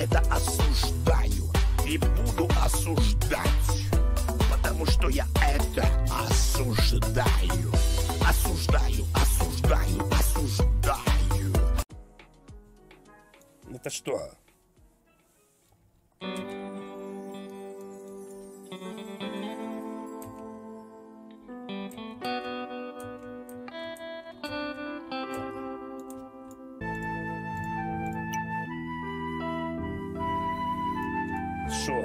это осуждаю и буду осуждать, потому что я это осуждаю. Осуждаю, осуждаю, осуждаю. Это что? Шо?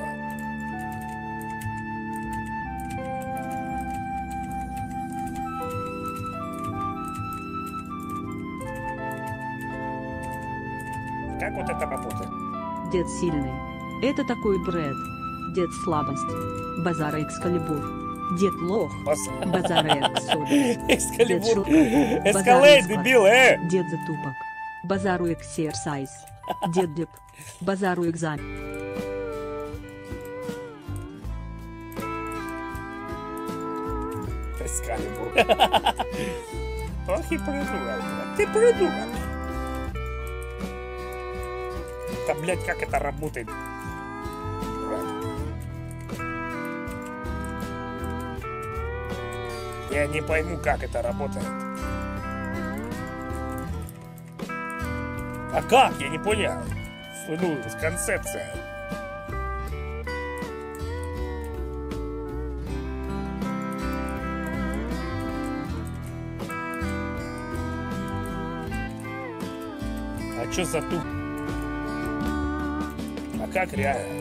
Как вот это работает? Дед сильный. Это такой бред. Дед слабость. Базара Экскалибур. Дед лох. Базара Эксода. Экскалибур. Эскалейт, дебил, Дед затупок. Базару Эксерсайз. Дед деп. Базару экзамен. Эскалибур. Ох и придурок. Ты придурок. Да, блядь, как это работает? Я не пойму, как это работает. А как? Я не понял. Ну, концепция. А чё за туп? А как реально?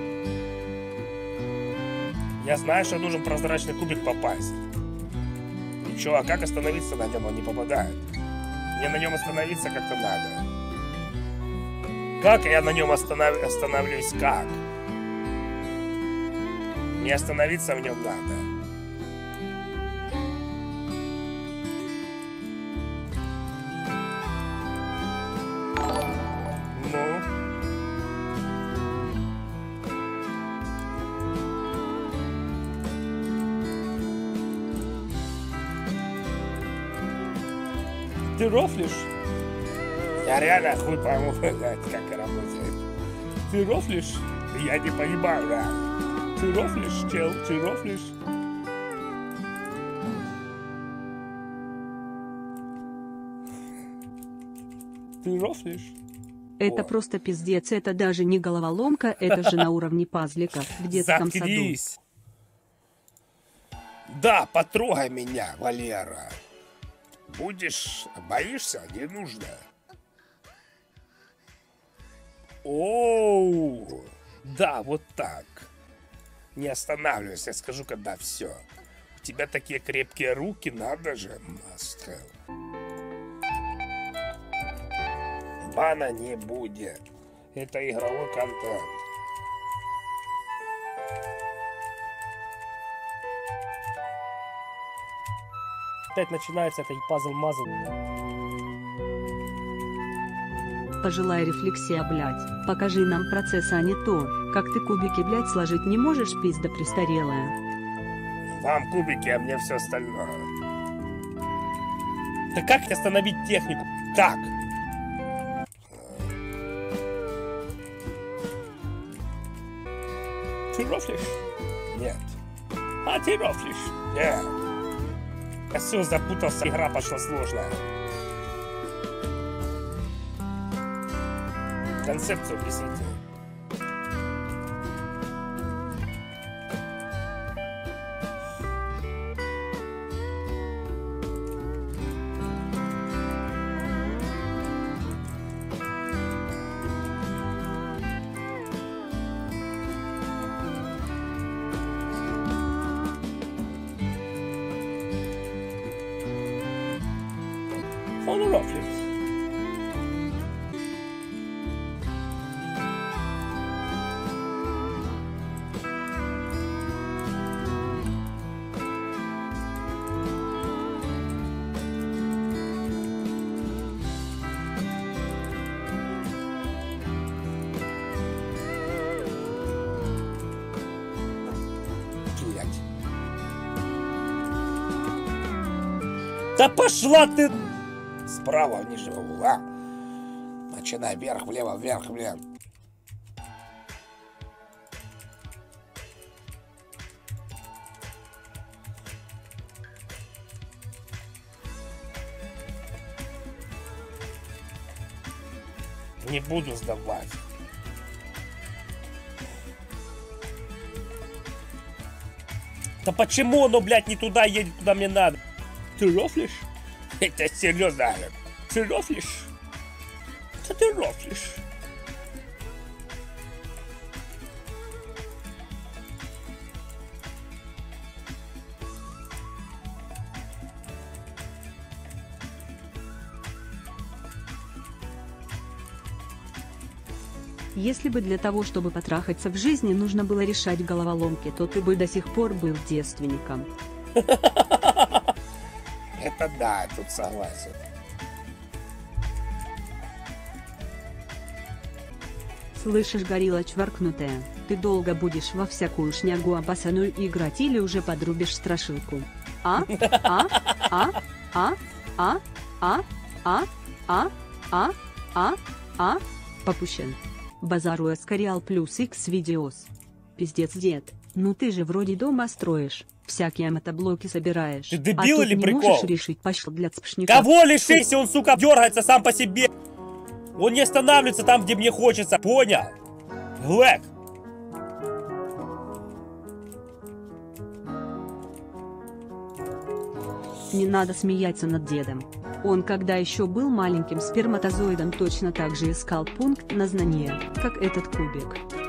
Я знаю, что должен прозрачный кубик попасть. И чё, а как остановиться на нем? Он не попадает. Мне на нем остановиться как-то надо. Как я на нем остановлюсь? Как? Не остановиться в нем надо. Ну? Ты рофлишь? Я реально хуй пойму, как это работает. Ты рофлишь? Я не понимаю, да. Ты рофлишь, чел? Ты рофлишь? Ты рофлишь? Это просто пиздец, это даже не головоломка, это же на уровне пазлика в детском Заткнись. Да, потрогай меня, Валера. Будешь... Боишься? Не нужно. Оу, да, вот так. Не останавливайся, я скажу, когда все. У тебя такие крепкие руки, надо же, мастер. Бана не будет. Это игровой контент. Опять начинается этот пазл-мазл. Пожилая рефлексия, блять. Покажи нам процесс, а не то, как ты кубики, блять, сложить не можешь, пизда престарелая. Вам кубики, а мне все остальное. Да как остановить технику? Как? Ты рофлишь? Нет. А ты рофлишь? Нет. Я все запутался, игра пошла сложная. Концепцию объясните. Он рофлит. Да пошла ты! Справа, нижнего угла. Начинай вверх, влево, вверх, влево. Не буду сдавать. Да почему оно, блядь, не туда едет, куда мне надо? Ты рофлишь? Это серьезно, Ален. Ты рофлишь? Да ты рофлишь. Если бы для того, чтобы потрахаться в жизни, нужно было решать головоломки, то ты бы до сих пор был девственником. Это да, тут согласен. Слышишь, горилла чваркнутая, ты долго будешь во всякую шнягу опасаную играть или уже подрубишь страшилку? Попущен. Базару Эскориал плюс X видеос. Пиздец, дед, ну ты же вроде дома строишь, всякие мотоблоки собираешь. Ты дебил или не прикол? можешь решить пошел для цпшника. Кого лишь, если он, сука, дергается сам по себе? Он не останавливается там, где мне хочется, понял? Глэк. Не надо смеяться над дедом. Он, когда еще был маленьким сперматозоидом, точно так же искал пункт на знание, как этот кубик.